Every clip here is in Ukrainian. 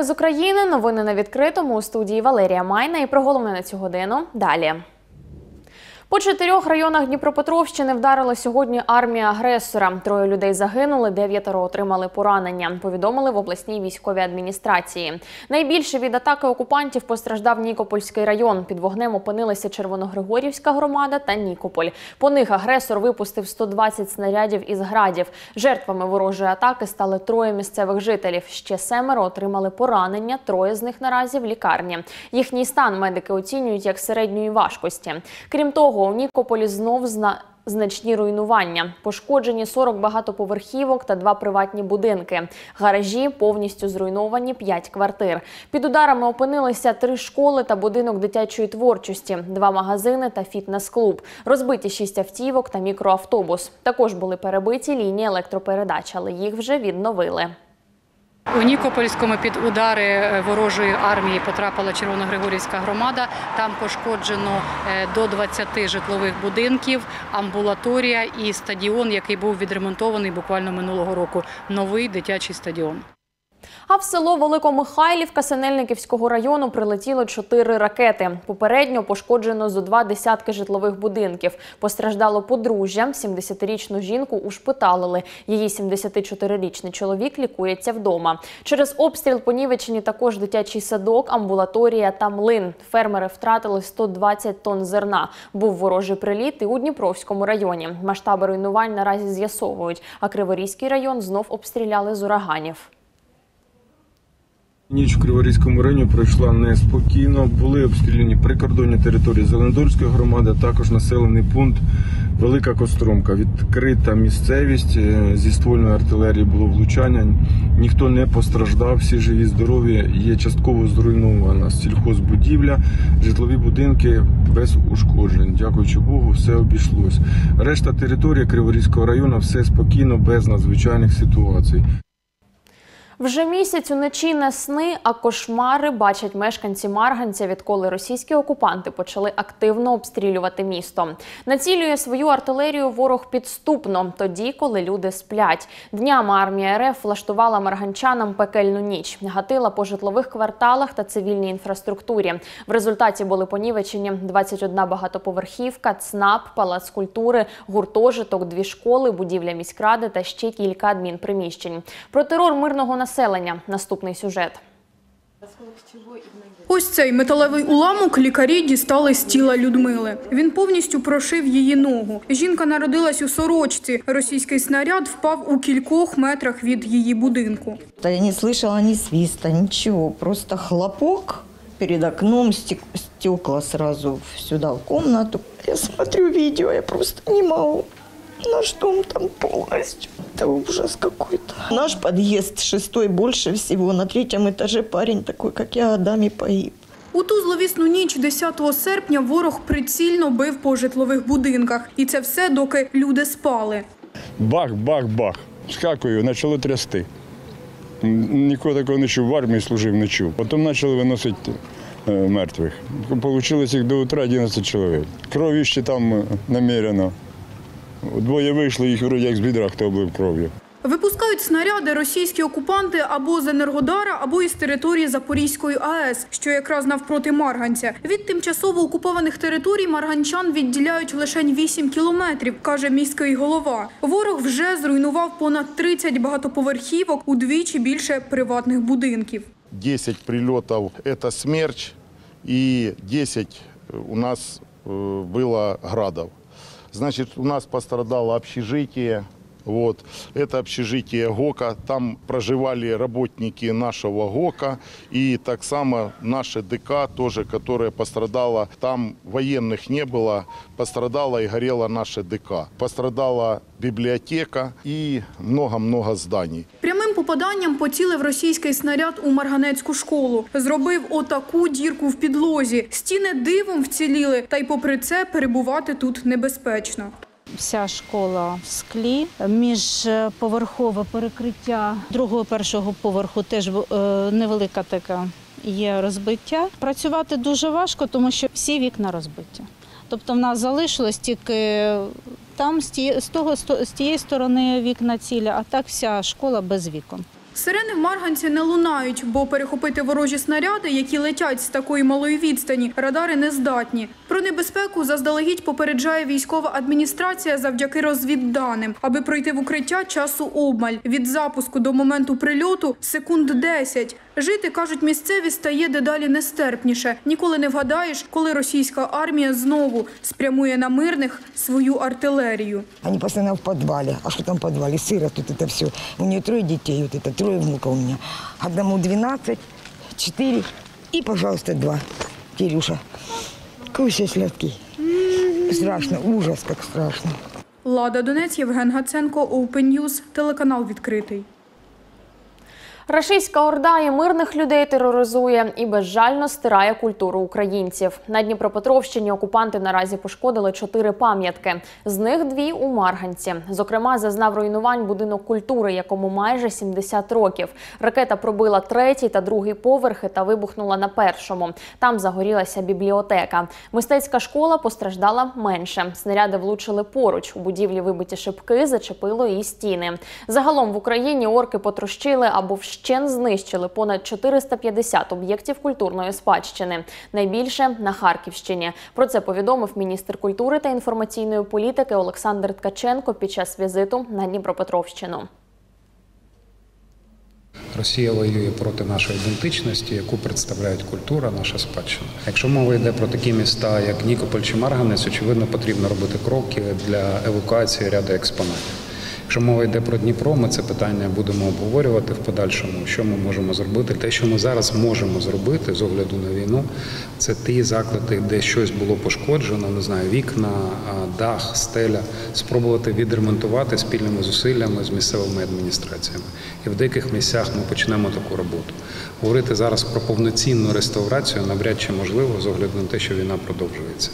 з України. Новини на відкритому. У студії Валерія Майна. І про головне на цю годину далі. По 4 районах Дніпропетровщини вдарила сьогодні армія агресора. 3 людей загинули, 9 отримали поранення, повідомили в обласній військовій адміністрації. Найбільше від атаки окупантів постраждав Нікопольський район. Під вогнем опинилися Червоногригорівська громада та Нікополь. По них агресор випустив 120 снарядів із градів. Жертвами ворожої атаки стали 3 місцевих жителів. Ще 7 отримали поранення, 3 з них наразі в лікарні. Їхній стан медики оцінюють як середньої важкості. Крім того, у Нікополі знов значні руйнування. Пошкоджені 40 багатоповерхівок та 2 приватні будинки. Гаражі повністю зруйновані, 5 квартир. Під ударами опинилися 3 школи та будинок дитячої творчості, 2 магазини та фітнес-клуб. Розбиті 6 автівок та мікроавтобус. Також були перебиті лінії електропередач, але їх вже відновили. У Нікопольському під удари ворожої армії потрапила Червоногригорівська громада. Там пошкоджено до 20 житлових будинків, амбулаторія і стадіон, який був відремонтований буквально минулого року. Новий дитячий стадіон. А в село Великомихайлівка Синельниківського району прилетіло 4 ракети. Попередньо пошкоджено зо 2 десятки житлових будинків. Постраждало подружжя. 70-річну жінку ушпиталили. Її 74-річний чоловік лікується вдома. Через обстріл понівечені також дитячий садок, амбулаторія та млин. Фермери втратили 120 тонн зерна. Був ворожий приліт і у Дніпровському районі. Масштаби руйнувань наразі з'ясовують. А Криворізький район знов обстріляли з ураганів. Ніч в Криворізькому районі пройшла неспокійно. Були обстріляні прикордонні території Зеленодольської громади, а також населений пункт Велика Костромка. Відкрита місцевість, зі ствольної артилерії було влучання. Ніхто не постраждав, всі живі, здорові. Є частково зруйнована сільхозбудівля, житлові будинки без ушкоджень. Дякуючи Богу, все обійшлось. Решта території Криворізького району все спокійно, без надзвичайних ситуацій. Вже місяць уночі не сни, а кошмари бачать мешканці Марганця, відколи російські окупанти почали активно обстрілювати місто. Націлює свою артилерію ворог підступно, тоді, коли люди сплять. Днями армія РФ влаштувала марганчанам пекельну ніч. Гатила по житлових кварталах та цивільній інфраструктурі. В результаті були понівечені 21 багатоповерхівка, ЦНАП, палац культури, гуртожиток, 2 школи, будівля міськради та ще кілька адмінприміщень. Про терор мирного населення. Наступний сюжет. Ось цей металевий уламок лікарі дістали з тіла Людмили. Він повністю прошив її ногу. Жінка народилась у сорочці. Російський снаряд впав у кількох метрах від її будинку. Я не слышала ні свиста, нічого. Просто хлопок перед окном, стекла сразу сюда в комнату. Я смотрю видео, я просто не могу. Наш дом там полностью. Это ужас какой-то. Наш подъезд 6-й больше всего. На 3-м этаже парень такой, как я, годами погиб. У ту зловісну ніч 10 серпня ворог прицільно бив по житлових будинках. І це все, доки люди спали. Бах, бах, бах. Скакую, почало трясти. Ніколи такого не чув, в армії служив, не чув. Потім почали виносити мертвих. Получилось їх до утра 11 чоловік. Крові ще там намірено. 2 вийшли, їх вроді як з відра, хто облив кров'ю. Випускають снаряди російські окупанти або з Енергодара, або із території Запорізької АЕС, що якраз навпроти Марганця. Від тимчасово окупованих територій марганчан відділяють лише 8 кілометрів, каже міський голова. Ворог вже зруйнував понад 30 багатоповерхівок, удвічі більше приватних будинків. 10 прильотів – це «Смерч», і 10 у нас було «Градов». Значит, у нас пострадало общежитие. Вот. Это общежитие ГОКа. Там проживали работники нашего ГОКа. И так само наше ДК тоже, которое пострадало. Там военных не было. Пострадало и горело наше ДК. Пострадала библиотека и много-много зданий. Прямим попаданням поцілив російський снаряд у Марганецьку школу. Зробив отаку дірку в підлозі. Стіни дивом вціліли, та й попри це перебувати тут небезпечно. Вся школа в склі, міжповерхове перекриття 2-1 поверху теж невелика така є розбиття. Працювати дуже важко, тому що всі вікна розбиті. Тобто в нас залишилось тільки там з тієї сторони вікна цілі, а так вся школа без вікон. Сирени в Марганці не лунають, бо перехопити ворожі снаряди, які летять з такої малої відстані, радари не здатні. Про небезпеку заздалегідь попереджає військова адміністрація завдяки розвідданим. Аби пройти в укриття, часу обмаль. Від запуску до моменту прильоту – секунд 10. Жити, кажуть місцеві, стає дедалі нестерпніше. Ніколи не вгадаєш, коли російська армія знову спрямує на мирних свою артилерію. Они постоянно в подвале. А что там в подвале? Сыро тут это все. У нее 3 детей, вот это 3 внуков у меня. Одному 12, 4 и, пожалуйста, 2. Кирюша, кушай сладкий. Страшно, ужас, как страшно. Лада Донець, Євген Гаценко, Open News, телеканал «Відкритий». Рашистська орда і мирних людей тероризує і безжально стирає культуру українців. На Дніпропетровщині окупанти наразі пошкодили 4 пам'ятки. З них 2 у Марганці. Зокрема, зазнав руйнувань будинок культури, якому майже 70 років. Ракета пробила 3-й та 2-й поверхи та вибухнула на 1-му. Там загорілася бібліотека. Мистецька школа постраждала менше. Снаряди влучили поруч. У будівлі вибиті шибки, зачепило і стіни. Загалом в Україні орки потрощили або вщент знищили понад 450 об'єктів культурної спадщини. Найбільше на Харківщині. Про це повідомив міністр культури та інформаційної політики Олександр Ткаченко під час візиту на Дніпропетровщину. Росія воює проти нашої ідентичності, яку представляють культура, наша спадщина. Якщо мова йде про такі міста, як Нікополь чи Марганець, очевидно, потрібно робити кроки для евакуації ряду експонатів. Якщо мова йде про Дніпро, ми це питання будемо обговорювати в подальшому, що ми можемо зробити. Те, що ми зараз можемо зробити з огляду на війну, це ті заклади, де щось було пошкоджено, не знаю, вікна, дах, стеля, спробувати відремонтувати спільними зусиллями з місцевими адміністраціями. І в деяких місцях ми почнемо таку роботу. Говорити зараз про повноцінну реставрацію навряд чи можливо з огляду на те, що війна продовжується.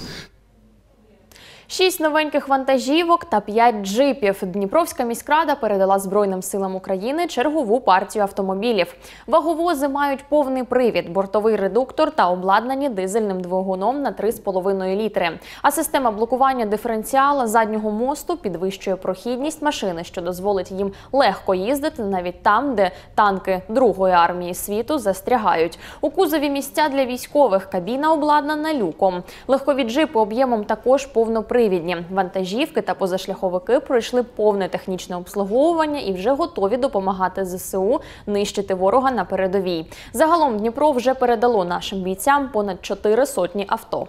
6 новеньких вантажівок та 5 джипів. Дніпровська міськрада передала Збройним силам України чергову партію автомобілів. Ваговози мають повний привід, бортовий редуктор та обладнані дизельним двигуном на 3,5 літри. А система блокування диференціала заднього мосту підвищує прохідність машини, що дозволить їм легко їздити навіть там, де танки Другої армії світу застрягають. У кузові місця для військових, кабіна обладнана люком. Легкові джипи об'ємом також повнопривідні. Вантажівки та позашляховики пройшли повне технічне обслуговування і вже готові допомагати ЗСУ нищити ворога на передовій. Загалом Дніпро вже передало нашим бійцям понад 400 авто.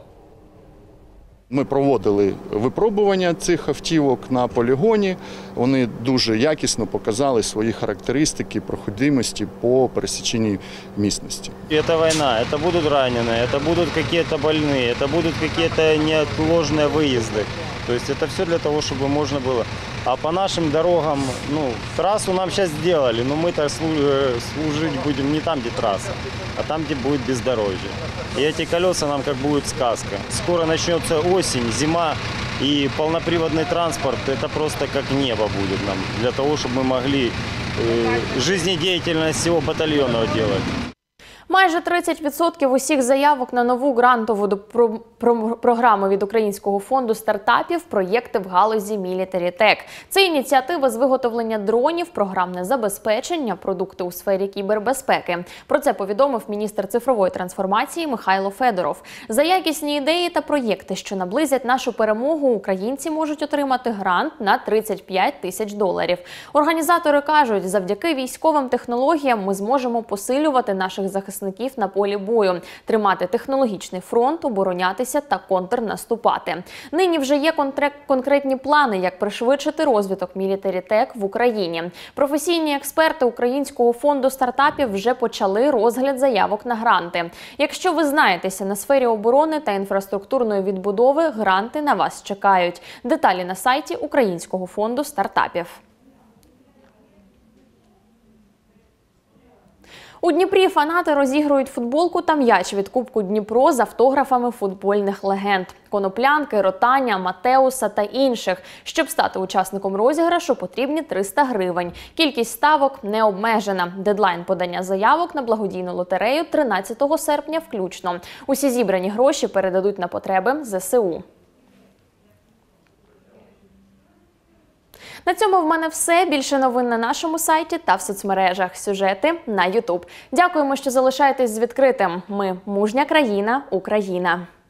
Ми проводили випробування цих автівок на полігоні. Вони дуже якісно показали свої характеристики проходимості по пересіченій місцевості. Це війна, це будуть ранені, це будуть якісь больні, це будуть якісь неотложні виїзди. Тобто це все для того, щоб можна було. А по нашим дорогам, трассу нам сейчас сделали, но мы-то служить будем не там, где трасса, а там, где будет бездорожье. И эти колеса нам как будет сказка. Скоро начнется осень, зима, и полноприводный транспорт – это просто как небо будет нам, для того, чтобы мы могли жизнедеятельность всего батальона делать. Майже 30% усіх заявок на нову грантову програму від Українського фонду стартапів – проєкти в галузі Military Tech. Це ініціатива з виготовлення дронів, програмне забезпечення, продукти у сфері кібербезпеки. Про це повідомив міністр цифрової трансформації Михайло Федоров. За якісні ідеї та проєкти, що наблизять нашу перемогу, українці можуть отримати грант на $35 тисяч. Організатори кажуть, завдяки військовим технологіям ми зможемо посилювати наших захисників на полі бою, тримати технологічний фронт, оборонятися та контрнаступати. Нині вже є конкретні плани, як пришвидшити розвиток Military Tech в Україні. Професійні експерти Українського фонду стартапів вже почали розгляд заявок на гранти. Якщо ви знаєтеся на сфері оборони та інфраструктурної відбудови, гранти на вас чекають. Деталі на сайті Українського фонду стартапів. У Дніпрі фанати розігрують футболку та м'яч від Кубку Дніпро з автографами футбольних легенд – Коноплянки, Ротаня, Матеуса та інших. Щоб стати учасником розіграшу, потрібні 300 гривень. Кількість ставок не обмежена. Дедлайн подання заявок на благодійну лотерею 13 серпня включно. Усі зібрані гроші передадуть на потреби ЗСУ. На цьому в мене все. Більше новин на нашому сайті та в соцмережах. Сюжети на YouTube. Дякуємо, що залишаєтесь з відкритим. Ми – мужня країна, Україна.